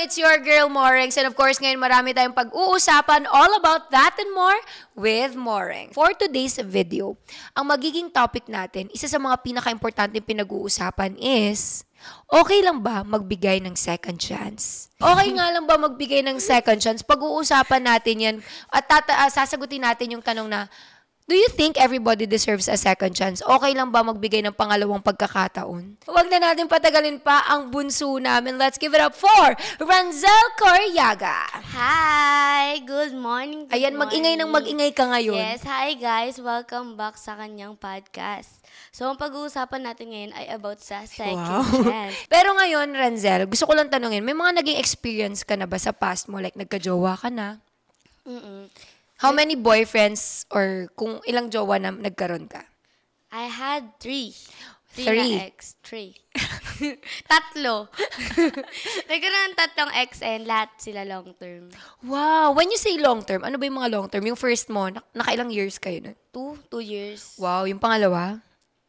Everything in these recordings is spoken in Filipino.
It's your girl, Morings. And of course, ngayon marami tayong pag-uusapan all about that and more with Moreng. For today's video, ang magiging topic natin, isa sa mga pinaka-importante pinag-uusapan is, okay lang ba magbigay ng second chance? Okay nga lang ba magbigay ng second chance? Pag-uusapan natin yan at sasagutin natin yung tanong na, do you think everybody deserves a second chance? Okay lang ba magbigay ng pangalawang pagkakataon? Huwag na natin patagalin pa ang bunso namin. Let's give it up for Ranzel Coryaga. Hi! Good morning. Ayan, mag-ingay ng mag-ingay ka ngayon. Yes, hi guys. Welcome back sa kanyang podcast. So, ang pag-uusapan natin ngayon ay about sa second chance. Pero ngayon, Ranzel, gusto ko lang tanungin, may mga naging experience ka na ba sa past mo? Like, nagka-jowa ka na? How many boyfriends or kung ilang jowa na nagkaroon ka? I had three. Three? Na ex. Three. Tatlo. Nagkaroon ng tatlong ex and lahat sila long term. Wow! When you say long term, ano ba yung mga long term? Yung first mo, nakailang years kayo nun? 2 years. Wow! Yung pangalawa?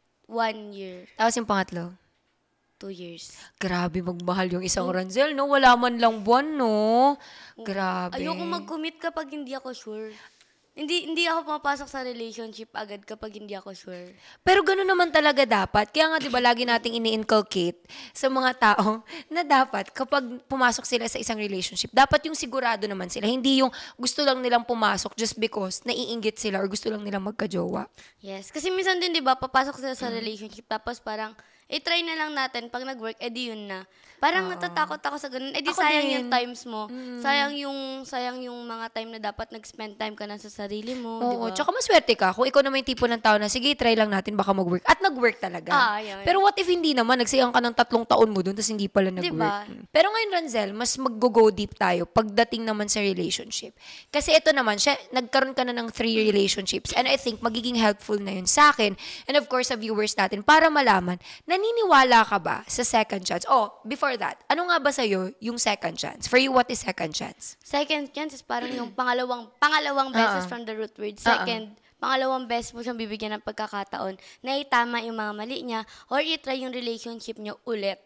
1 year. Tapos yung pangatlo? 2 years. Grabe, magmahal yung isang Ranzel, no? Wala man lang buwan, no? Grabe. Ayoko mag-commit kapag hindi ako sure. Hindi ako pumapasok sa relationship agad kapag hindi ako sure. Pero gano'n naman talaga dapat. Kaya nga, di ba, lagi nating ini-inculcate sa mga tao na dapat kapag pumasok sila sa isang relationship, dapat yung sigurado naman sila. Hindi yung gusto lang nilang pumasok just because naiinggit sila or gusto lang nilang magkajowa. Yes. Kasi minsan din, di ba, papasok sila sa relationship tapos parang, try na lang natin. Pag nag-work, edi yun na. Parang natatakot ako sa ganun. Edi sayang yung times mo. Sayang yung mga time na dapat nag-spend time ka na sa sarili mo. Oo, diba? tsaka maswerte ka kung ikaw naman yung tipo ng tao na, sige, try lang natin, baka mag-work. At nag-work talaga. Yun. Pero what if hindi naman? Nagsayang ka ng 3 taon mo doon, tapos hindi pala nag-work. Diba? Pero ngayon, Ranzel, mas mag-go deep tayo pagdating naman sa relationship. Kasi ito naman, nagkaroon ka na ng 3 relationships. And I think magiging helpful na yun sa akin. And of course, sa viewers natin, para malaman, naniniwala ka ba sa second chance? Oh, before that, ano nga ba sa'yo yung second chance? For you, what is second chance? Second chance is parang yung pangalawang beses from the root word. Second, pangalawang beses mo siyang bibigyan ng pagkakataon na itama yung mga mali niya or itry yung relationship niyo ulit.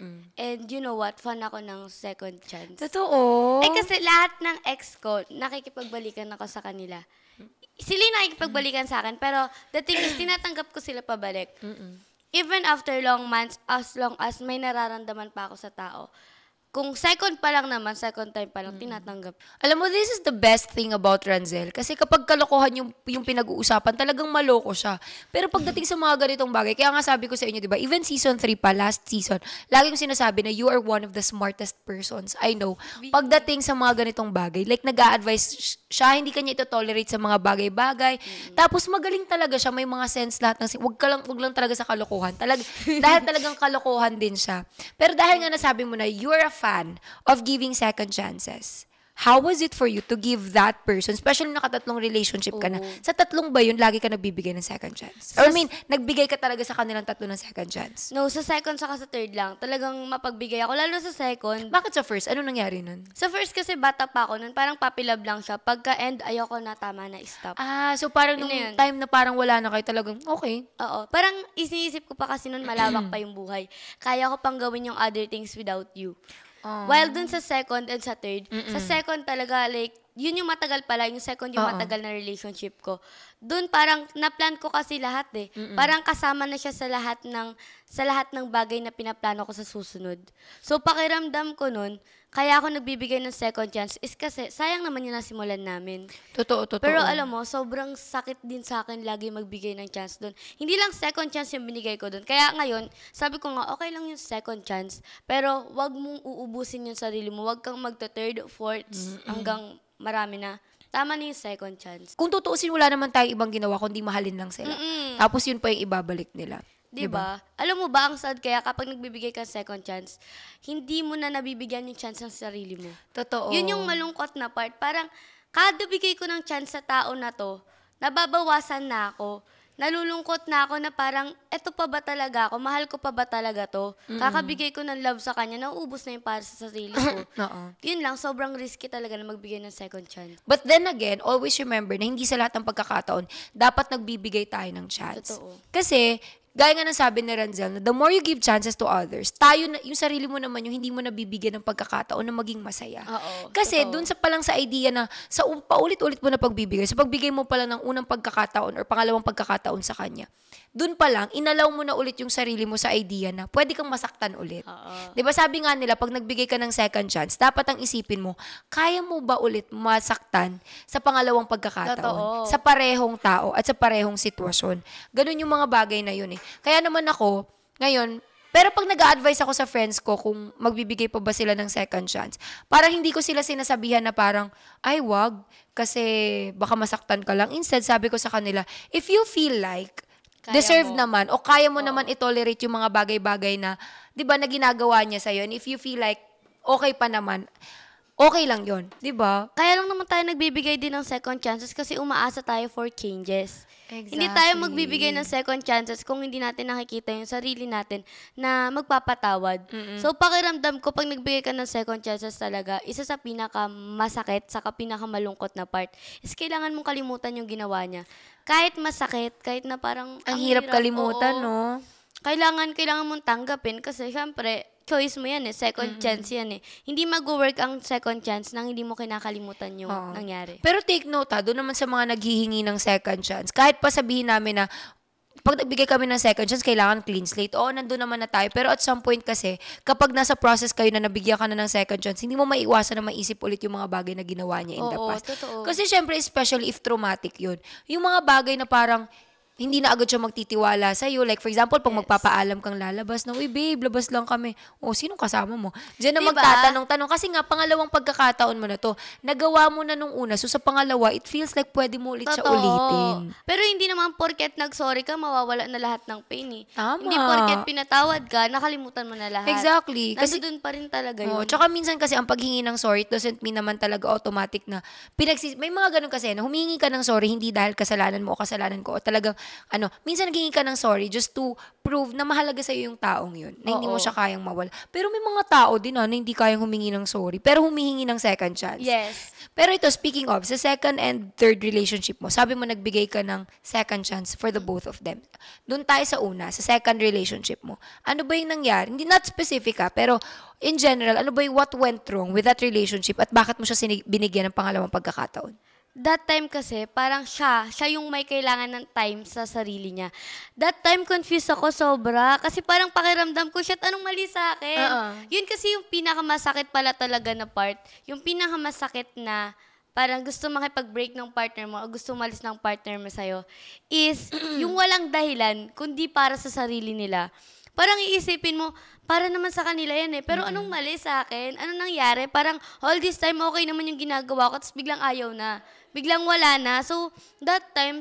And you know what? Fan ako ng second chance. Totoo. Kasi lahat ng ex ko, nakikipagbalikan ako sa kanila. Sila yung nakikipagbalikan sa akin, pero the thing is, tinatanggap ko sila pabalik. Even after long months, as long as may nararamdaman pa ako sa tao, kung second time pa lang, tinatanggap. Alam mo, this is the best thing about Ranzel. Kasi kapag kalokohan yung pinag-uusapan, talagang maloko siya. Pero pagdating sa mga ganitong bagay, kaya nga sabi ko sa inyo, di ba, even season 3 pa, last season, lagi kong sinasabi na you are one of the smartest persons I know. Pagdating sa mga ganitong bagay, like nag-a-advise siya, hindi kanya ito tolerate sa mga bagay-bagay. Tapos magaling talaga siya, may mga sense lahat ng, wag lang talaga sa kalokohan. Dahil talagang kalokohan din siya. Pero dahil nga nasabi mo na, you're a fan of giving second chances. How was it for you to give that person, especially nakatatlong relationship ka na, sa tatlong ba yun, lagi ka nagbibigay ng second chance? Or I mean, nagbigay ka talaga sa kanilang tatlo ng second chance? No, sa second saka sa third lang. Talagang mapagbigay ako. Lalo sa second. Bakit sa first? Ano nangyari nun? Sa first kasi bata pa ako nun. Parang puppy love lang siya. Pagka-end, ayoko na, tama na, stop. So parang nung time na parang wala na kayo, talagang okay. Oo. Parang isiniisip ko pa kasi nun malawak pa yung buhay. Kaya ko pang gawin yung other things without you. While dun sa second and sa third, sa second talaga, like, yun yung matagal pala, yung second yung matagal na relationship ko. Dun parang, na-plan ko kasi lahat eh. Parang kasama na siya sa lahat ng bagay na pinaplano ko sa susunod. So, pakiramdam ko nun, kaya ako nagbibigay ng second chance is kasi sayang naman yung nasimulan namin. Totoo. Pero alam mo, sobrang sakit din sa akin lagi magbigay ng chance doon. Hindi lang second chance yung binigay ko doon. Kaya ngayon, sabi ko nga, okay lang yung second chance, pero wag mong uubusin yung sarili mo. Wag kang magta-third, fourth, hanggang marami na. Tama na yung second chance. Kung tutuusin, wala naman tayong ibang ginawa, kundi mahalin lang sila. Tapos yun pa yung ibabalik nila. Diba? Alam mo ba, ang sad kaya kapag nagbibigay ka second chance, hindi mo na nabibigyan yung chance ng sarili mo. Totoo. Yun yung malungkot na part. Parang, kada bigay ko ng chance sa tao na to, nababawasan na ako. Nalulungkot na ako na parang, eto pa ba talaga ako? Mahal ko pa ba talaga to? Kakabigay ko ng love sa kanya, nauubos na yung para sa sarili ko. Yun lang, sobrang risky talaga na magbigay ng second chance. But then again, always remember na hindi sa lahat ng pagkakataon, dapat nagbibigay tayo ng chance. Totoo. Kasi, gaya nga ng sabi ni Ranzel, the more you give chances to others, tayo na, yung sarili mo naman, yung hindi mo nabibigyan ng pagkakataon na maging masaya. Oo, Kasi totoo. dun sa palang sa idea na sa paulit-ulit mo na pagbibigay, sa pagbigay mo pala ng unang pagkakataon or pangalawang pagkakataon sa kanya, dun pa lang, inalaw mo na ulit yung sarili mo sa idea na pwede kang masaktan ulit. Oo. 'Di ba sabi nga nila, pag nagbigay ka ng second chance, dapat ang isipin mo, kaya mo ba ulit masaktan sa pangalawang pagkakataon? Totoo. Sa parehong tao at sa parehong sitwasyon. Ganun yung mga bagay na yun eh. Kaya naman ako, ngayon, pero pag nag-a-advise ako sa friends ko kung magbibigay pa ba sila ng second chance, parang hindi ko sila sinasabihan na parang, ay wag, kasi baka masaktan ka lang. Instead, sabi ko sa kanila, if you feel like, Kaya deserve mo. naman, o kaya mo naman i-tolerate yung mga bagay-bagay na, di ba, na ginagawa niya sa'yo, and if you feel like, okay pa naman, okay lang yon, di ba? Kaya lang naman tayo nagbibigay din ng second chances kasi umaasa tayo for changes. Hindi tayo magbibigay ng second chances kung hindi natin nakikita yung sarili natin na magpapatawad. So, pakiramdam ko, pag nagbigay ka ng second chances talaga, isa sa pinakamasakit, saka pinakamalungkot na part, is kailangan mong kalimutan yung ginawa niya. Kahit masakit, kahit na parang... Ang hirap kalimutan, oo. no? Kailangan mong tanggapin kasi syempre, choice mo yan eh, second chance yan eh. Hindi mag-work ang second chance nang hindi mo kinakalimutan yung Oo. nangyari. Pero take note doon naman sa mga naghihingi ng second chance. Kahit pa sabihin namin na pag nagbigay kami ng second chance, kailangan clean slate. Oo, nandun naman na tayo. Pero at some point kasi, kapag nasa process kayo na nabigyan ka na ng second chance, hindi mo maiwasan na maisip ulit yung mga bagay na ginawa niya in the Oo, past. totoo. Kasi syempre, especially if traumatic yun. Yung mga bagay na parang, hindi na agad siya magtitiwala sa'yo. Like, for example, pag magpapaalam kang lalabas na, uy, babe, labas lang kami. O, sinong kasama mo? Diyan na Diba? magtatanong-tanong. Kasi nga, pangalawang pagkakataon mo na to. Nagawa mo na nung una. So, sa pangalawa, it feels like pwede mo ulit siya Totoo. ulitin. Pero hindi naman porket nag-sorry ka, mawawala na lahat ng pain eh. Tama. Hindi porket pinatawad ka, nakalimutan mo na lahat. Exactly. Kasi, Nandun pa rin talaga oh, yun. tsaka minsan kasi ang paghingi ng sorry, it doesn't mean naman talaga automatic na may mga ganun kasi na humingi ka ng sorry hindi dahil kasalanan mo o kasalanan ko o talagang minsan naghingi ka ng sorry just to prove na mahalaga sa yung taong yun, na hindi mo Oo. siya kayang mawala. Pero may mga tao din na hindi kayang humingi ng sorry, pero humihingi ng second chance. Yes. Pero ito, speaking of, sa second and third relationship mo, sabi mo nagbigay ka ng second chance for the both of them. Doon tayo sa una, sa second relationship mo. Ano ba yung nangyari? Hindi, not specific pero in general, ano ba yung what went wrong with that relationship at bakit mo siya binigyan ng pangalawang pagkakataon? That time kasi, parang siya yung may kailangan ng time sa sarili niya. That time, confused ako sobra. Kasi parang pakiramdam ko, shit, anong mali sa akin? Yun kasi yung pinakamasakit pala talaga na part. Yung pinakamasakit na parang gusto makipag-break ng partner mo o gusto umalis ng partner mo sa'yo is yung walang dahilan kundi para sa sarili nila. Parang iisipin mo, para naman sa kanila yan eh. Pero anong mali sa akin? Anong nangyari? Parang all this time okay naman yung ginagawa ko, tapos biglang ayaw na. Biglang wala na. So, that time,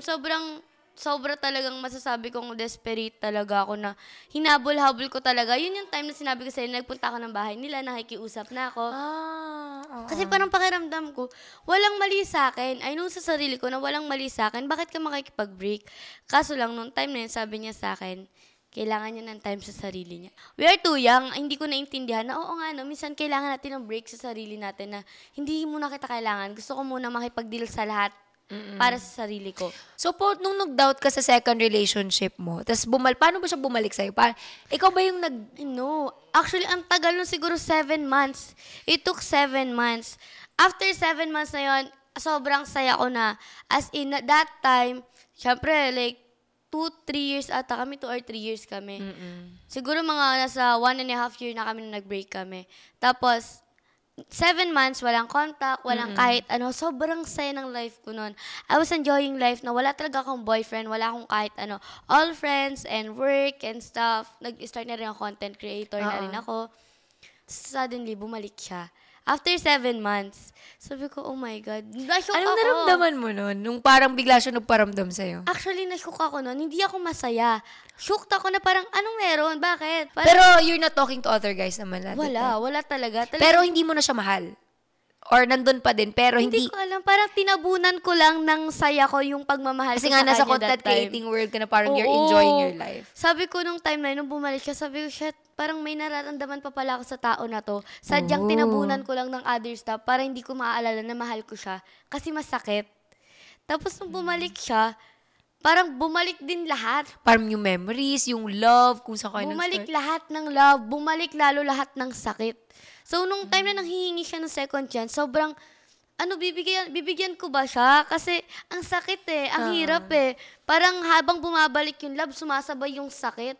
sobra talagang masasabi kong desperate talaga ako na hinabol-habol ko talaga. Yun yung time na sinabi ko sa'yo, nagpunta ako ng bahay nila, nakikiusap na ako. Kasi parang pakiramdam ko, walang mali sa akin. I know sa sarili ko na walang mali sa akin. Bakit ka makikipag-break? Kaso lang, nung time na yun, sabi niya sa akin, kailangan niya ng time sa sarili niya. We are too young. Hindi ko naintindihan na, oo nga, no, minsan kailangan natin ng break sa sarili natin na hindi muna kita kailangan. Gusto ko muna makipag-deal sa lahat para sa sarili ko. So, nung nag-doubt ka sa second relationship mo, tapos paano ba siya bumalik sa'yo? Ikaw ba yung No. Actually, ang tagal nun siguro 7 months. It took 7 months. After 7 months na yun, sobrang saya ko na. As in, that time, syempre, like, 2-3 years ata kami, 2 or 3 years kami. Siguro mga nasa 1.5 year na kami na nag-break kami. Tapos, 7 months, walang contact, walang kahit ano. Sobrang saya ng life ko noon. I was enjoying life na wala talaga akong boyfriend, wala akong kahit ano. All friends and work and stuff. Nag-start na rin ang content creator na rin ako. Suddenly, bumalik siya. After 7 months, sabi ko, oh my God, na-shock ako. Anong naramdaman mo nun? Nung parang bigla siya nagparamdam sa'yo? Actually, na-shock ako nun. Hindi ako masaya. Shocked ako na parang, anong meron? Bakit? Pero you're not talking to other guys naman. Wala talaga. Pero hindi mo na siya mahal? Or nandun pa din, pero Hindi ko alam. Parang tinabunan ko lang ng saya ko yung pagmamahal Kasi ko nga sa nasa kanya content that time. creating world ka na parang you're Oo. enjoying your life. Sabi ko nung time na yun, nung bumalik siya, sabi ko, shit, parang may nararamdaman pa pala ako sa tao na to. Sadyang tinabunan ko lang ng other stuff para hindi ko maaalala na mahal ko siya. Kasi masakit. Tapos nung bumalik siya, parang bumalik din lahat. Parang yung memories, yung love, kung saan kayo Bumalik nag-start. lahat ng love, bumalik lalo lahat ng sakit. So, nung time na nanghihingi siya ng second chance, sobrang, bibigyan ko ba siya? Kasi, ang sakit ang hirap Parang habang bumabalik yung love, sumasabay yung sakit.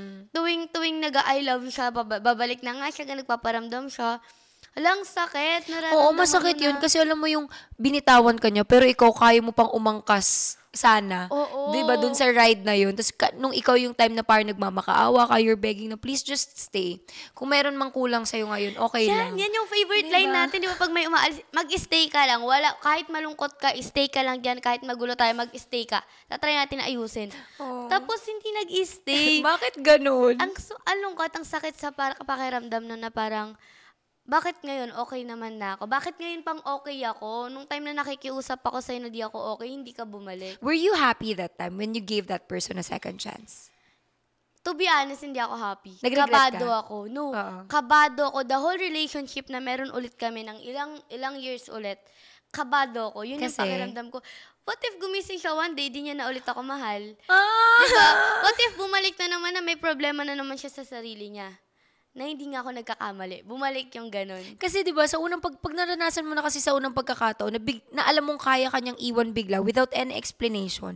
Tuwing nag-I love you siya, babalik na nga siya, nagpaparamdam siya. Alang sakit, Oo, nararamdaman masakit mo yun na. kasi alam mo yung binitawan ka niya pero ikaw kaya mo pang umangkas sana. Oo. 'Di ba dun sa ride na yun. Tapos nung ikaw yung time na parang nagmamakaawa ka, you're begging na please just stay. Kung meron mang kulang sa'yo ngayon, okay lang. Yan yung favorite Diba? line natin, di ba? Pag may umaalis, mag-stay ka lang. Wala, kahit malungkot ka, stay ka lang dyan. Kahit magulo tayo, mag-stay ka. Tatry natin na ayusin. Oo. Tapos, hindi nag-stay. Bakit ganun? ang lungkot, ang sakit sa pakiramdam nun na parang, bakit ngayon okay naman na ako? Bakit ngayon pang okay ako? Nung time na nakikiusap ako sa'yo na di ako okay, hindi ka bumalik. Were you happy that time when you gave that person a second chance? To be honest, hindi ako happy. Nag-regret Kabado ka? ako. No, Oo. kabado ako. The whole relationship na meron ulit kami ng ilang years ulit, kabado ako. Yun Kasi? yung pakiramdam ko. What if gumising siya one day, di niya na ulit ako mahal? Ah! Diba? What if bumalik na naman na may problema na naman siya sa sarili niya? Na hindi nga ako nagkakamali. Bumalik yung ganun. Kasi 'di ba sa unang pag naranasan mo na kasi sa unang pagkakataon na alam mong kaya kanyang iwan bigla without any explanation.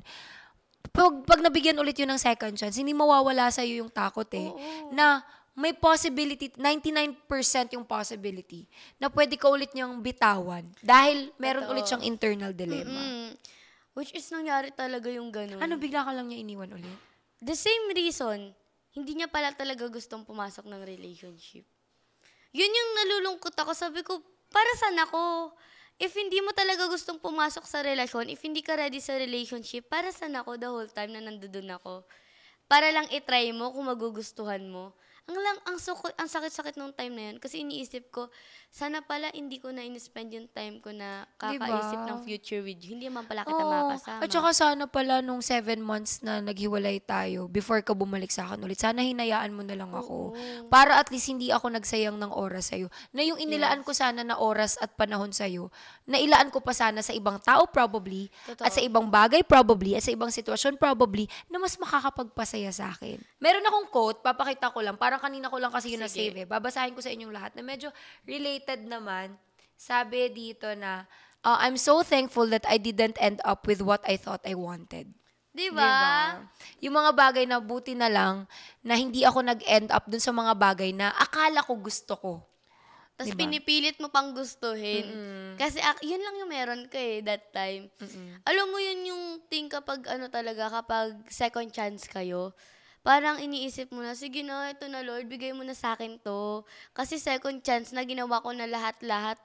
Pag nabigyan ulit yun ng second chance, hindi mawawala sa yung takot na may possibility, 99% yung possibility na pwede ka ulit niyang bitawan dahil meron Totoo. ulit siyang internal dilemma. Which is nangyari talaga yung ganun. Ano, bigla ka lang niya iniwan ulit? The same reason, hindi niya pala talaga gustong pumasok ng relationship. Yun yung nalulungkot ako. Sabi ko, para saan ako? If hindi mo talaga gustong pumasok sa relasyon, if hindi ka ready sa relationship, para saan ako the whole time na nandoon ako? Para lang itry mo kung magugustuhan mo. Ang sakit-sakit nung time na yun. Kasi iniisip ko, sana pala hindi ko na in-spend yung time ko na kakaisip Diba? ng future with you. Hindi naman pala kita Oo. makakasama. At saka sana pala nung 7 months na naghiwalay tayo, before ka bumalik sa akin ulit, sana hinayaan mo na lang ako. Para at least hindi ako nagsayang ng oras sa'yo. Na yung inilaan ko sana na oras at panahon sa'yo, nailaan ko pa sana sa ibang tao probably, Totoo. at sa ibang bagay probably, at sa ibang sitwasyon probably, na mas makakapagpasaya sa akin. Meron akong quote, papakita ko lang, parang kanina ko lang kasi yun Sige. na-save Babasahin ko sa inyong lahat na medyo related naman. Sabi dito na, I'm so thankful that I didn't end up with what I thought I wanted. Diba? Diba? Yung mga bagay na buti na lang na hindi ako nag-end up dun sa mga bagay na akala ko gusto ko. Tapos Diba? pinipilit mo pang gustuhin. Kasi yun lang yung meron ka that time. Alam mo yun yung thing kapag kapag second chance kayo, parang iniisip mo na, sige na, ito na Lord, bigay mo na sa akin to. Kasi second chance na ginawa ko na lahat-lahat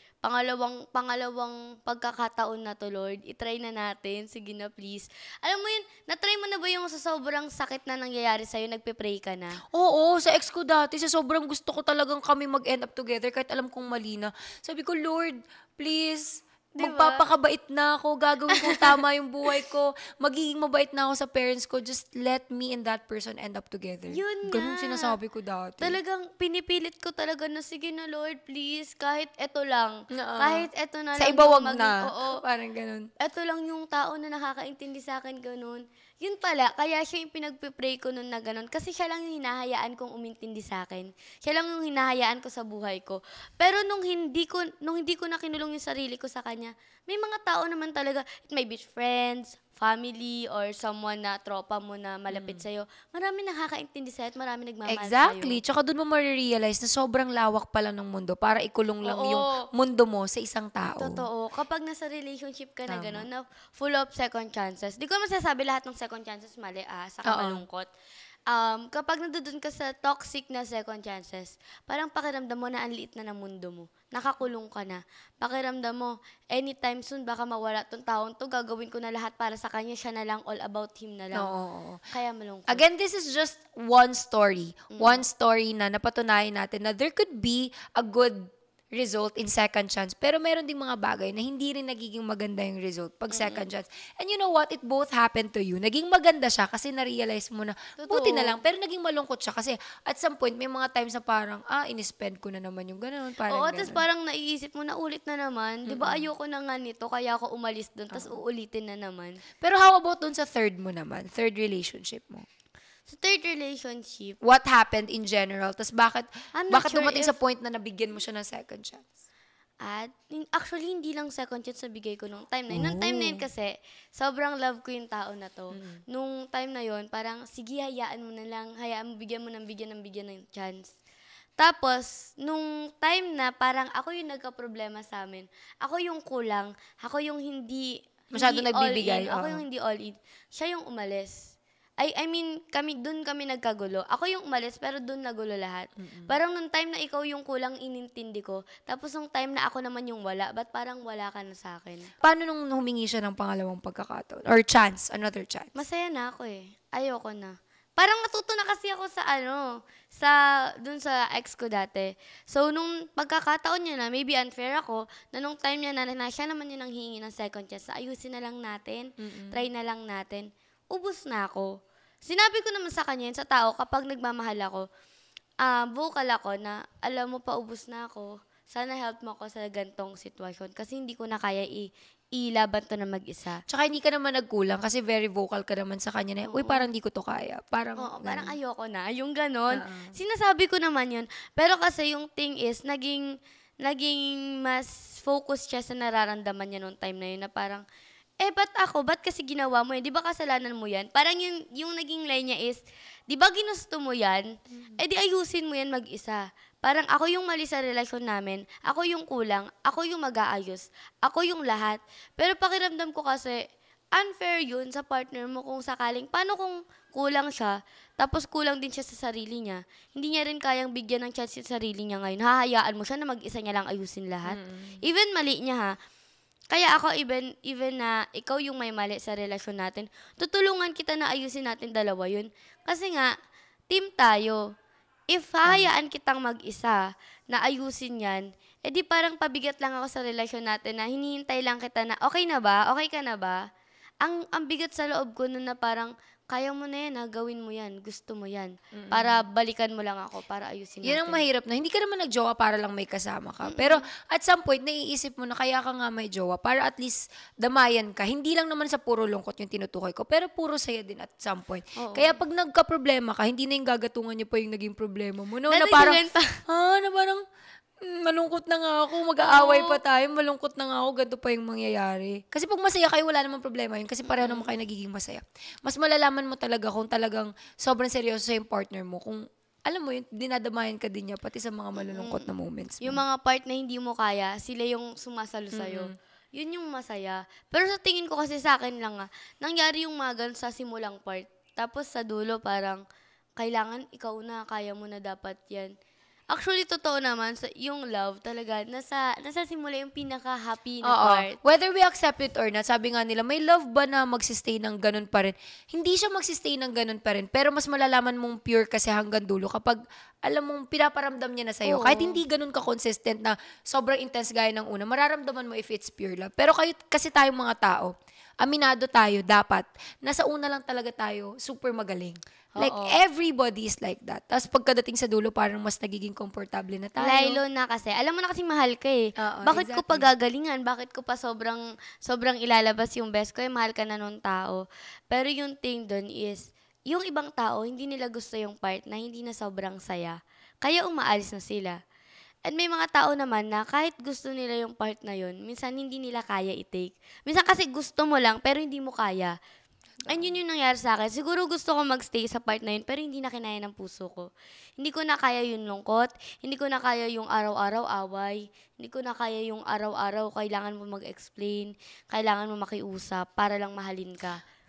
Pangalawang pagkakataon na to Lord, itry na natin, sige na please. Alam mo yun, natry mo na ba yung sa sobrang sakit na nangyayari sa'yo, nagpe-pray ka na? Oo, sa ex ko dati, sa sobrang gusto ko talagang kami mag-end up together kahit alam kong mali na. Sabi ko, Lord, please, Diba? magpapakabait na ako, gagawin kong tama yung buhay ko, magiging mabait na ako sa parents ko, just let me and that person end up together. Yun Ganun nga. sinasabi ko dati. Talagang pinipilit ko talaga na, sige na Lord, please, kahit eto lang. Oo. Kahit eto na Sa lang. iba yung wag na. Oo. Parang ganun. Eto lang yung tao na nakakaintindi sa akin ganun. Yun pala, kaya siya yung pinagpipray ko nun na ganun. Kasi siya lang yung hinahayaan kong umintindi sa akin. Siya lang yung hinahayaan ko sa buhay ko. Pero nung hindi ko na kinulong yung sarili ko sa kanya, may mga tao naman talaga, it may be friends, family, or someone na tropa mo na malapit sa'yo. Marami nakakaintindi sa'yo at marami nagmamahal Exactly. sa'yo. Tsaka doon mo ma-realize na sobrang lawak pala ng mundo para ikulong lang Oo. yung mundo mo sa isang tao. Totoo. Kapag nasa relationship ka na Tama. gano'n, na full of second chances. Di ko masasabi lahat ng second chances mali, saka Oo. malungkot. Kapag nandoon ka sa toxic na second chances, parang pakiramdam mo na ang liit na ng mundo mo. Nakakulong ka na. Pakiramdam mo, anytime soon, baka mawala tong taon to, gagawin ko na lahat para sa kanya, siya na lang, all about him na lang. Oo. Kaya malungkot. Again, this is just one story. One story na napatunayan natin na there could be a good result in second chance. Pero meron ding mga bagay na hindi rin nagiging maganda yung result pag second chance. And you know what? It both happened to you. Naging maganda siya kasi na-realize mo na buti na lang. Pero naging malungkot siya kasi at some point, may mga times na parang, in-spend ko na naman yung ganun. Parang Oo, ganun. tapos parang naiisip mo na ulit na naman. Di ba ayoko na nga nito, kaya ako umalis doon, tapos uulitin na naman. Pero how about dun sa third mo naman? Third relationship mo? Sa third relationship, What happened in general? Tapos bakit I'm not sure dumating if- sa point na nabigyan mo siya ng second chance? actually, hindi lang second chance na bigay ko nung time na yun. Nung time na yun kasi, sobrang love ko yung tao na to. Nung time na yun, parang, sige, hayaan mo na lang. Hayaan mo, bigyan mo ng bigyan ng chance. Tapos, nung time na parang ako yung nagka-problema sa amin, ako yung kulang, ako yung hindi Masyado hindi nagbibigay, all in, ako oo. yung hindi all in. Siya yung umalis. I mean, doon kami nagkagulo. Ako yung umalis, pero doon nagulo lahat. Parang nung time na ikaw yung kulang, inintindi ko. Tapos nung time na ako naman yung wala, ba't parang wala ka na sa akin? Paano nung humingi siya ng pangalawang pagkakataon? Or chance, another chance? Masaya na ako eh. Ayoko na. Parang natuto na kasi ako dun sa ex ko dati. So, nung pagkakataon niya na, maybe unfair ako, na nung time niya na siya naman yung nanghingi ng second chance, ayusin na lang natin, try na lang natin, ubus na ako. Sinabi ko naman sa kanya yun, sa tao, kapag nagmamahal ako, vocal ako na, alam mo pa, ubus na ako. Sana help mo ako sa gantong sitwasyon. Kasi hindi ko na kaya ilaban to na mag-isa. Tsaka hindi ka naman nagkulang kasi very vocal ka naman sa kanya na, uy, parang di ko to kaya. Parang, Oo, ganun. parang ayoko na. Yung ganon. Sinasabi ko naman yun. Pero kasi yung thing is, naging mas focus siya sa nararamdaman niya nung time na yun na parang, ba't ako? Ba't kasi ginawa mo yan? Di ba kasalanan mo yan? Parang yung naging line niya is, di ba ginusto mo yan? Di ayusin mo yan mag-isa. Parang ako yung mali sa relasyon namin, ako yung kulang, ako yung mag-aayos, ako yung lahat. Pero pakiramdam ko kasi, unfair yun sa partner mo kung sakaling, paano kung kulang siya, tapos kulang din siya sa sarili niya. Hindi niya rin kayang bigyan ng chance sa sarili niya ngayon. Hahayaan mo siya na mag-isa niya lang ayusin lahat. Even mali niya ha. Kaya ako, even na ikaw yung may mali sa relasyon natin, tutulungan kita na ayusin natin dalawa yun. Kasi nga, team tayo. If hahayaan kitang mag-isa na ayusin yan, di parang pabigat lang ako sa relasyon natin na hinihintay lang kita na, okay na ba? Okay ka na ba? Ang bigat sa loob ko nun na parang, kaya mo na yan, gawin mo yan, gusto mo yan. Para balikan mo lang ako, para ayusin natin. Yun ang mahirap na. Hindi ka naman nag-jowa para lang may kasama ka. Pero at some point, naiisip mo na kaya ka nga may jowa para at least damayan ka. Hindi lang naman sa puro lungkot yung tinutukoy ko, pero puro saya din at some point. Oo. Kaya pag nagka-problema ka, hindi na yung gagatungan niya pa yung naging problema mo. No, na parang, Dadagdagan pa. na parang, malungkot na nga ako, mag-aaway pa tayo, malungkot na nga ako, ganito pa yung mangyayari. Kasi pag masaya kayo, wala namang problema yun kasi pareho naman kayo nagiging masaya. Mas malalaman mo talaga kung talagang sobrang seryoso sa yung partner mo, kung alam mo yun, dinadamayan ka din niya, pati sa mga malulungkot na moments mo. Yung mga part na hindi mo kaya, sila yung sumasalo sa'yo. Yun yung masaya. Pero sa tingin ko kasi sa akin lang nangyari yung mga ganun sa simulang part. Tapos sa dulo parang, kailangan ikaw na, kaya mo na dapat yan. Actually, totoo naman, yung love talaga, nasa simula yung pinaka-happy na part. Whether we accept it or not, sabi nga nila, may love ba na magsistay ng ganun pa rin? Hindi siya magsistay ng ganun pa rin, pero mas malalaman mong pure kasi hanggang dulo kapag alam mong pinaparamdam niya na sa'yo. Oo. Kahit hindi ganun ka-consistent na sobrang intense gaya ng una, mararamdaman mo if it's pure love. Pero kasi tayong mga tao, aminado tayo, dapat, nasa una lang talaga tayo, super magaling. Like, everybody is like that. Tapos pagkadating sa dulo, parang mas nagiging komportable na tayo. Lalo na kasi, alam mo na kasi mahal ka eh. Oo, Bakit ko pa exactly. gagalingan? Bakit ko pa sobrang ilalabas yung best ko? Mahal ka na nung tao. Pero yung thing dun is, yung ibang tao, hindi nila gusto yung part na hindi na sobrang saya. Kaya umaalis na sila. And may mga tao naman na kahit gusto nila yung part na yun, minsan hindi nila kaya i-take. Minsan kasi gusto mo lang, pero hindi mo kaya. And yun yung nangyari sa akin. Siguro gusto ko magstay sa part na yun, pero hindi na kinaya ng puso ko. Hindi ko na kaya yung lungkot, hindi ko na kaya yung araw-araw away, hindi ko na kaya yung araw-araw kailangan mo mag-explain, kailangan mo makiusap para lang mahalin ka.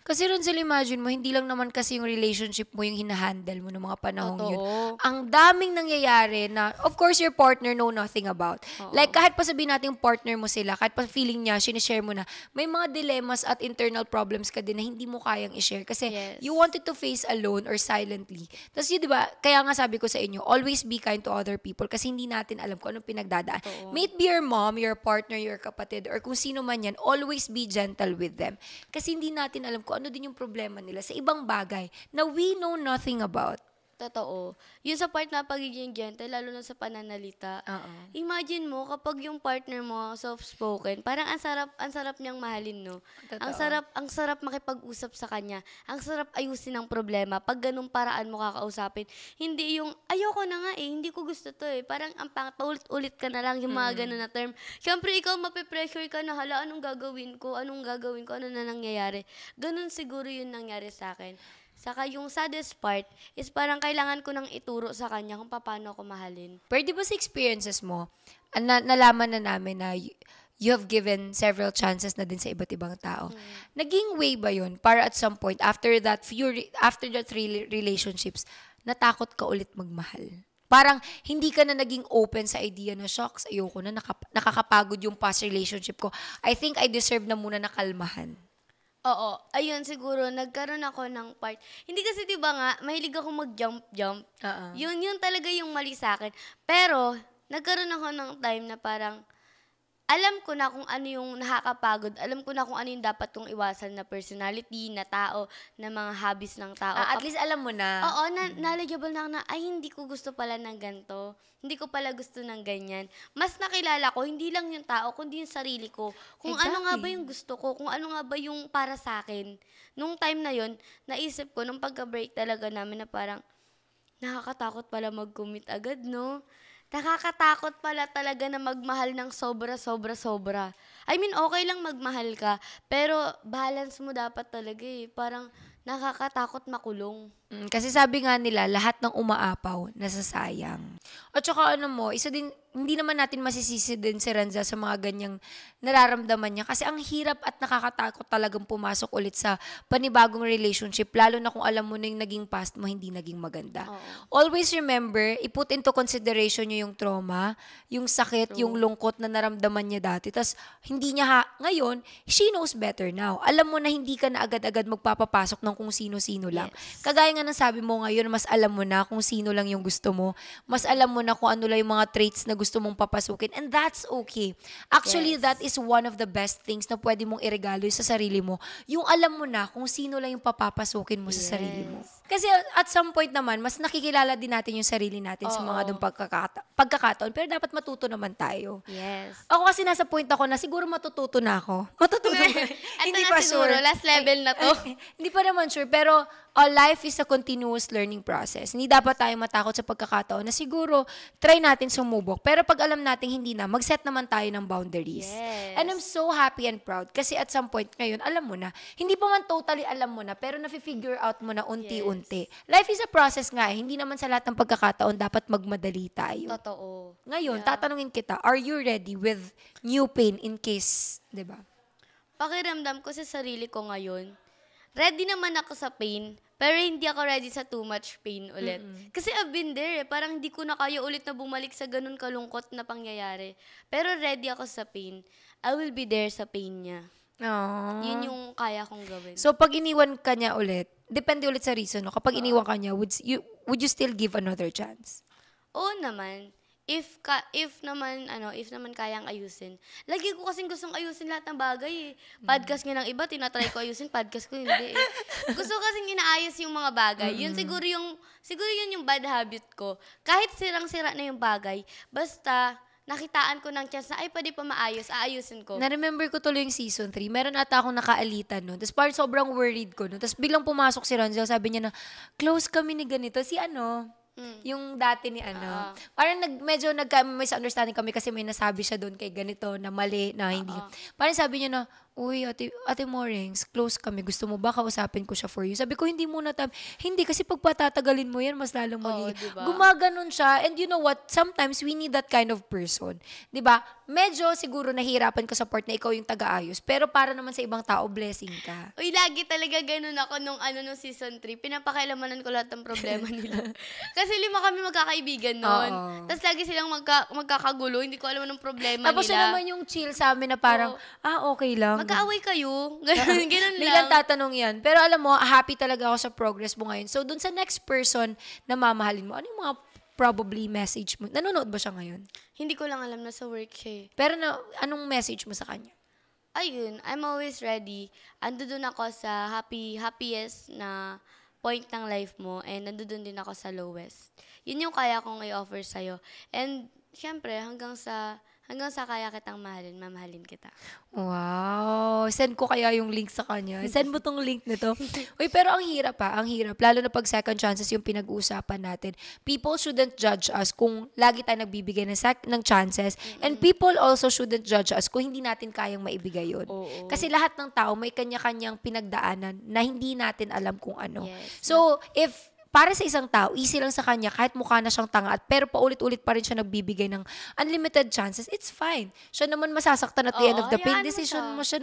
Kasi Renzel, imagine mo, hindi lang naman kasi yung relationship mo yung hinahandle mo ng mga panahong yun. Totoo. Ang daming nangyayari na, of course, your partner know nothing about. Like, kahit pa sabihin natin yung partner mo sila, kahit pa feeling niya, sinishare mo na, may mga dilemmas at internal problems ka din na hindi mo kayang i-share. Kasi Yes. you wanted to face alone or silently. Tapos yun, di ba, kaya nga sabi ko sa inyo, always be kind to other people kasi hindi natin alam kung anong pinagdadaan. May it be your mom, your partner, your kapatid, or kung sino man yan, always be gentle with them. Kasi hindi natin alam kung ano din yung problema nila sa ibang bagay na we know nothing about. Totoo. Yung sa part na pagiging gentle, lalo na sa pananalita. Oo. Imagine mo, kapag yung partner mo soft-spoken, parang ang sarap niyang mahalin, no? Totoo. Ang sarap makipag-usap sa kanya. Ang sarap ayusin ang problema. Pag ganung paraan mo kakausapin. Hindi yung, ayoko na nga hindi ko gusto to Parang ang pangit, paulit-ulit ka na lang yung mga ganun na term. Siyempre, ikaw mape-pressure ka na, hala, anong gagawin ko, ano na nangyayari. Ganun siguro yun nangyari sa akin. Saka yung saddest part is parang kailangan ko nang ituro sa kanya kung paano ako mahalin. Pero di ba sa experiences mo, nalaman na namin na you have given several chances na din sa iba't ibang tao. Naging way ba yun para at some point, after that three relationships, natakot ka ulit magmahal? Parang hindi ka na naging open sa idea na, shocks, ayoko na, nakakapagod yung past relationship ko. I think I deserve na muna na kalmahan. Oo. Ayun, siguro, nagkaroon ako ng part. Hindi kasi, di ba nga, mahilig ako mag-jump-jump. Yun talaga yung mali sa akin. Pero, nagkaroon ako ng time na parang, alam ko na kung ano yung nakakapagod. Alam ko na kung ano yung dapat kong iwasan na personality, na tao, na mga hobbies ng tao. At least alam mo na. Oo, knowledgeable na ako na, ay, hindi ko gusto pala ng ganito. Hindi ko pala gusto ng ganyan. Mas nakilala ko, hindi lang yung tao, kundi yung sarili ko. Kung ano nga ba yung gusto ko, kung ano nga ba yung para sa akin. Nung time na yon, naisip ko, nung pagka-break talaga namin na parang, nakakatakot pala mag-commit agad, no? Nakakatakot pala talaga na magmahal ng sobra. I mean, okay lang magmahal ka, pero balance mo dapat talaga Parang nakakatakot makulong. Kasi sabi nga nila, lahat ng umaapaw, nasasayang. At saka isa din, hindi naman natin masisisi din si Renza sa mga ganyang nararamdaman niya. Kasi ang hirap at nakakatakot talagang pumasok ulit sa panibagong relationship, lalo na kung alam mo na yung naging past mo, hindi naging maganda. Always remember, i-put into consideration nyo yung trauma, yung sakit, yung lungkot na naramdaman niya dati. Tapos, hindi niya ngayon, she knows better now. Alam mo na hindi ka na agad-agad magpapapasok ng kung sino-sino lang. Kagaya nga ng sabi mo ngayon, mas alam mo na kung sino lang yung gusto mo. Mas alam mo na kung ano lang yung mga traits na gusto mong papasukin. And that's okay. Actually, that is one of the best things na pwede mong iregalo sa sarili mo. Yung alam mo na kung sino lang yung papapasukin mo sa sarili mo. Kasi at some point naman, mas nakikilala din natin yung sarili natin sa mga doon pagkakataon. Pero dapat matuto naman tayo. Yes. Ako kasi nasa point ako na siguro matututo na ako. Matututo na. Hindi na pa siguro, sure. last level na to. Hindi pa naman sure. Pero life is a continuous learning process. Hindi dapat tayo matakot sa pagkakataon na siguro try natin sumubok. Pero pag alam natin hindi na, mag-set naman tayo ng boundaries. Yes. And I'm so happy and proud kasi at some point ngayon, alam mo na. Hindi pa man totally alam mo na, pero nafi-figure out mo na unti-unti. Life is a process nga. Hindi naman sa lahat ng pagkakataon dapat magmadali tayo. Totoo. Ngayon, tatanungin kita, are you ready with new pain in case, di ba? Pakiramdam ko sa sarili ko ngayon, ready naman ako sa pain, pero hindi ako ready sa too much pain ulit. Kasi I've been there Parang hindi ko na kaya ulit na bumalik sa ganun kalungkot na pangyayari. Pero ready ako sa pain. I will be there sa pain niya. Aww. Yun yung kaya kong gawin. So, pag iniwan ka niya ulit, depende ulit sa reason, no? Kapag iniwan ka niya, would you still give another chance? Oo naman. If naman kayang ayusin. Lagi ko kasing gustong ayusin lahat ng bagay Podcast nga ng iba, tinatry ko ayusin, podcast ko hindi Gusto ko kasing inaayos yung mga bagay. Yun siguro yun yung bad habit ko. Kahit sirang-sira na yung bagay, basta nakitaan ko ng chance na, ay, pwede pa maayos, aayusin ko. Na-remember ko tuloy yung season 3. Meron ata akong nakaalitan nun. Tapos parang sobrang worried ko nun. Tapos biglang pumasok si Ronzel, sabi niya na, close kami ni ganito. Si yung dati ni Parang medyo misunderstanding kami kasi may nasabi siya doon kay ganito na mali, na hindi. Parang sabi niya na, Uy, ate Morings, close kami. Gusto mo ba kausapin ko siya for you? Sabi ko, hindi muna Hindi, kasi pag patatagalin mo yan, mas lalong Oo, magiging. diba? Gumaganon siya. And you know what? Sometimes we need that kind of person. 'Di ba? Medyo siguro nahihirapan ka sa part na ikaw yung taga-ayos. Pero para naman sa ibang tao, blessing ka. Uy, lagi talaga ganun ako nung season 3. Pinapakilamanan ko lahat ng problema nila. Kasi 5 kami magkakaibigan nun. Oo. Tapos lagi silang magkakagulo. Hindi ko alam anong problema Tapos nila. siya naman yung chill sa amin na parang, okay lang. Magkaaway kayo. Ganun Biglang lang. tatanong yan. Pero alam mo, happy talaga ako sa progress mo ngayon. So, dun sa next person na mamahalin mo, ano yung mga probably message mo? Nanonood ba siya ngayon? Hindi ko lang alam na sa work siya eh. Pero anong message mo sa kanya? Ayun, I'm always ready. Andun ako sa happiest na point ng life mo and nandun din ako sa lowest. Yun yung kaya kong i-offer sa'yo. And syempre, hanggang sa kaya kitang mahalin, mamahalin kita. Wow! Send ko kaya yung link sa kanya. Send mo tong link nito. Uy, pero ang hirap ang hirap. Lalo na pag second chances yung pinag-uusapan natin. People shouldn't judge us kung lagi tayo nagbibigay ng chances. And people also shouldn't judge us kung hindi natin kayang maibigay yun. Oo. Kasi lahat ng tao may kanya-kanyang pinagdaanan na hindi natin alam kung ano. Yes. So, if para sa isang tao, easy lang sa kanya kahit mukha na siyang tanga pero paulit-ulit pa rin siya nagbibigay ng unlimited chances, it's fine. Siya naman masasaktan at the end of the day. hayaan mo Decision siya. mo siya,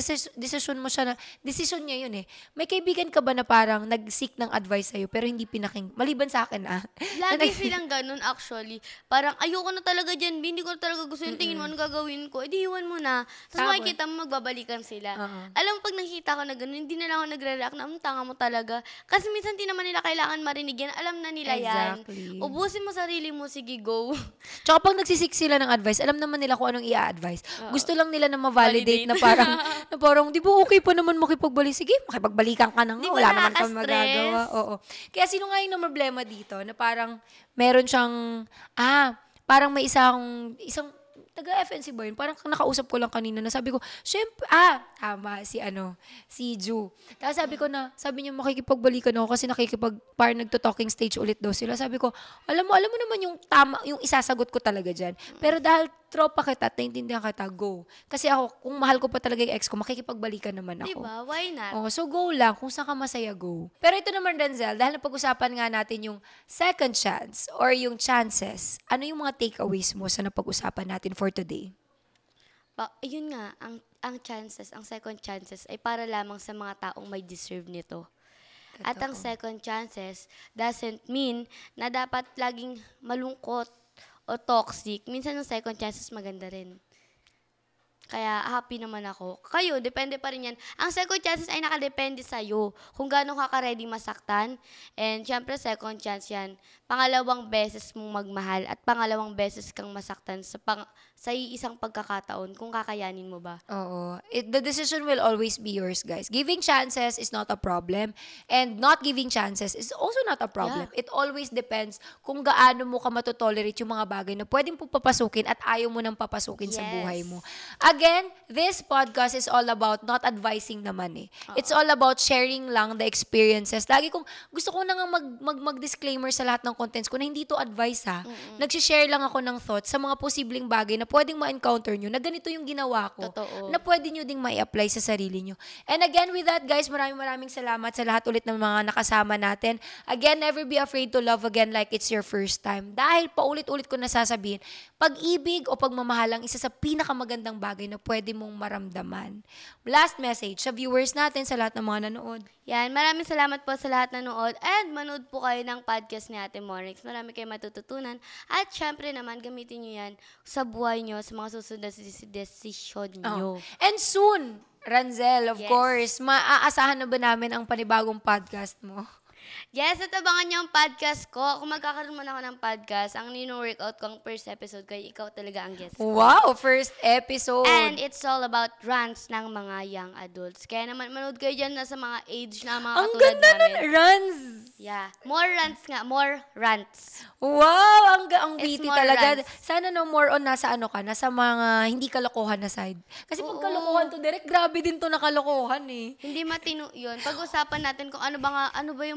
decision niya yun eh. May kaibigan ka ba na parang nag-seek ng advice sa'yo pero hindi maliban sa akin Lagi silang ganun actually. Parang ayoko na talaga dyan, hindi ko talaga gusto yung tingin mo, ano gagawin ko? Edi iwan mo na. Tapos Tama. makikita mo, magbabalikan sila. Oo. Alam mo, pag nakita ko na ganun, hindi na lang ako nagre-react na, tanga mo talaga. Kasi minsan di naman nila kailangan marinig yan. Alam na nila Exactly. yan. Ubusin mo sarili mo, sige, go. Tsaka pag nagsisik sila ng advice, alam naman nila kung anong i-advise. Gusto lang nila na ma-validate na parang, di ba okay pa naman makipagbalik? Sige, makipagbalikan ka na nga. Di ba Wala naman kang nakaka-stress? magagawa. Oo. Kaya sino nga yung problema dito na parang meron siyang, parang may isang taga-FNC ba yun? Parang nakausap ko lang kanina na sabi ko, syempre, tama, si Ju. Tapos sabi niya makikipagbalikan ako kasi parang nagto-talking stage ulit daw sila. Sabi ko, alam mo naman yung tama, yung isasagot ko talaga dyan. Pero dahil tropa kita at naintindihan kita, go. Kasi ako, kung mahal ko pa talaga yung ex ko, makikipagbalikan naman ako. Diba? Why not? So go lang. Kung saan ka masaya, go. Pero ito naman, Renzel, dahil napag-usapan nga natin yung second chance or yung chances, ano yung mga takeaways mo sa napag-usapan natin for today? Yun nga, ang chances, ang second chances ay para lamang sa mga taong may deserve nito. At ang second chances doesn't mean na dapat laging malungkot o toxic. Minsan ang second chances maganda rin. Kaya happy naman ako. Kayo, depende pa rin yan. Ang second chances ay nakadepende sa'yo. Kung gaano ka ka-ready masaktan. And syempre, second chance yan. Pangalawang beses mong magmahal at pangalawang beses kang masaktan sa isang pagkakataon kung kakayanin mo ba. Oo. The decision will always be yours, guys. Giving chances is not a problem. And not giving chances is also not a problem. Yeah. It always depends kung gaano mo ka matotolerate yung mga bagay na pwedeng po papasukin at ayaw mo nang papasukin sa Yes. buhay mo. Again, this podcast is all about not advising naman eh. It's all about sharing lang the experiences. Lagi kong, gusto ko na nga mag-disclaimer sa lahat ng contents ko na hindi to advice Nagsishare lang ako ng thoughts sa mga posibleng bagay na pwedeng ma-encounter nyo na ganito yung ginawa ko. Totoo. Na pwede nyo ding ma-apply sa sarili nyo. And again, with that guys, maraming salamat sa lahat ulit ng mga nakasama natin. Again, never be afraid to love again like it's your first time. Dahil paulit-ulit ko nasasabihin, pag-ibig o pagmamahal ang isa sa pinakamagandang bagay na pwede mong maramdaman. Last message sa viewers natin, sa lahat ng mga nanood. Yan, maraming salamat po sa lahat na nanood and manood po kayo ng podcast ni Ate Mornix. Marami kayong matututunan. At syempre naman, gamitin nyo yan sa buhay nyo, sa mga susunod na desisyon nyo. And soon, Ranzel, of Yes. course, maaasahan na ba namin ang panibagong podcast mo? Yes, at abangan niyo ang podcast ko. Kung magkakaroon man ako ng podcast, ang nino-workout ko ang first episode ko, ikaw talaga ang guest. Wow, first episode. And it's all about rants ng mga young adults. Kaya naman, manood kayo dyan na sa mga age na mga ang katulad ganda namin. nun, Ranz! Yeah. More rants nga. More rants. Wow, ang It's witty more talaga. rants. Sana more on nasa nasa mga hindi kalokohan na side. Kasi pag Oo. kalokohan to direct, grabe din to na kalokohan eh. Hindi matino yun. Pag-usapan natin kung ano ba yung mga problema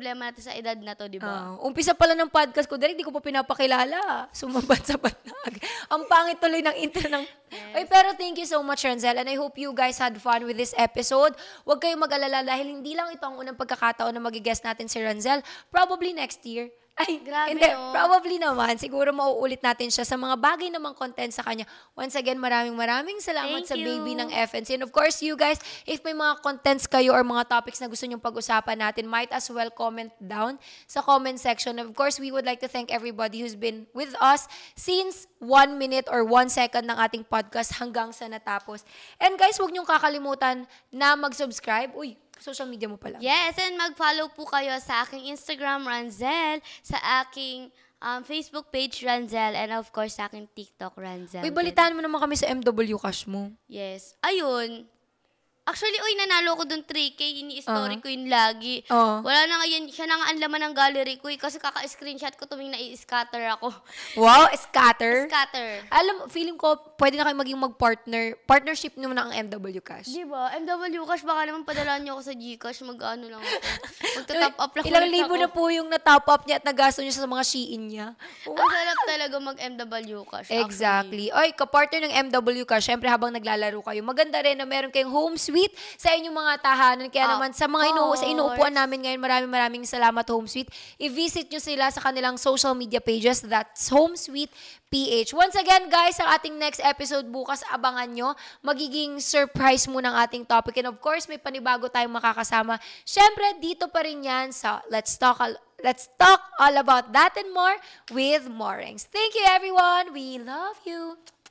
problema natin sa edad na to, di ba? Umpisa pala ng podcast ko, direct di ko pa pinapakilala. Sumabat-sabat na. Ang pangit tuloy ng intro ng... Yes. Pero thank you so much, Renzel. And I hope you guys had fun with this episode. Huwag kayong mag-alala dahil hindi lang ito ang unang pagkakataon na mag-guest natin si Renzel. Probably next year. Ay, grabe, hindi, no? probably naman. Siguro mauulit natin siya sa mga bagay namang content sa kanya. Once again, maraming salamat Thank sa you. baby ng FNC. And of course, you guys, if may mga contents kayo or mga topics na gusto nyong pag-usapan natin, might as well comment down sa comment section. Of course, we would like to thank everybody who's been with us since 1 minute or 1 second ng ating podcast hanggang sa natapos. And guys, huwag nyong kakalimutan na mag-subscribe. Uy, social media mo pala. Yes, and mag-follow po kayo sa aking Instagram, Ranzel, sa aking Facebook page, Ranzel, and of course, sa aking TikTok, Ranzel. Uy, balitaan mo naman kami sa MW Cash mo. Yes. Ayun. Actually, nanalo ko dun 3K, ini-story ko yun lagi. Wala na ngayon, siya na nga ang laman ng gallery ko kasi kaka-screenshot ko tuwing nai-scatter ako. Wow, scatter? Scatter. Alam, feeling ko, pwede na kayo maging mag-partner. Partnership nyo na ang MW Cash. Di ba? MW Cash, baka naman padalaan niyo ako sa Gcash, mag-ano lang ako. Magta-top up lang Ilang ulit libo ako. na po yung na-top up niya at nagasto niya sa mga Shein niya. Ang sarap talaga mag-MW Cash. Exactly. Oy, kapartner ng MW Cash, syempre habang naglalaro kayo, maganda rin na meron kayong home suite sa inyong mga tahanan. Kaya naman sa mga sa inuupuan namin ngayon, maraming salamat Home Suite. I-visit nyo sila sa kanilang social media pages. That's Home Suite PH. Once again, guys, ang ating next episode bukas, abangan nyo. Magiging surprise muna ang ating topic. And of course, may panibago tayong makakasama. Syempre, dito pa rin yan sa Let's Talk all about that and more with Morengs. Thank you, everyone. We love you.